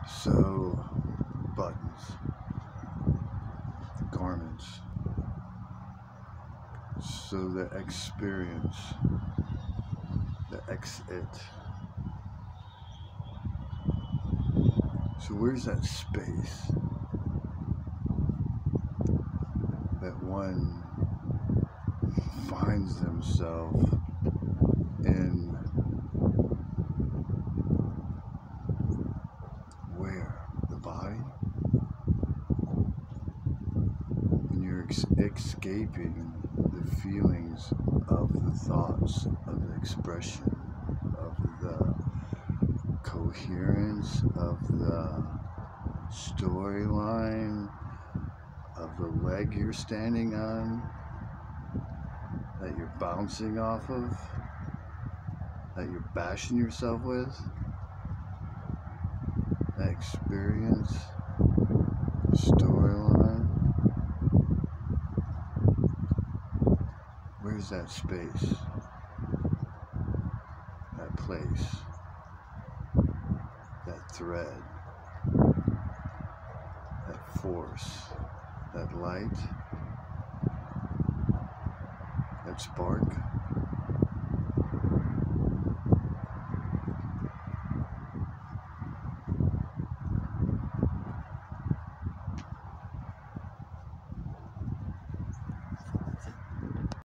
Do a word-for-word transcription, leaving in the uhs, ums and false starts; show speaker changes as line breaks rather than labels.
So, buttons, garments, so the experience, the ex-it. So where's that space that one finds themselves in? Where? The body? And you're ex escaping the feelings of the thoughts, of the expression, of the coherence, of the storyline, of the leg you're standing on, that you're bouncing off of, that you're bashing yourself with. That experience, storyline. Where's that space? That place? That thread? That force? That light? That spark?